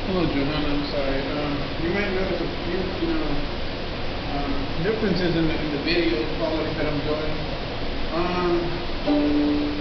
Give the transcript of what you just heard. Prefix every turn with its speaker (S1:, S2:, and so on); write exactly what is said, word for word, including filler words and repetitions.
S1: Hello, Johanna. I'm sorry. Um, you might notice a few, you know, um, differences in the, in the video quality that I'm doing. Um,